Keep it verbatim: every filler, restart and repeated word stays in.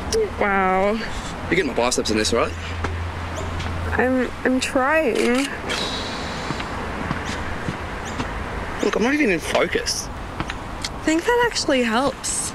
Wow. You're getting my biceps in this, right? I'm I'm trying. Look, I'm not even in focus. I think that actually helps.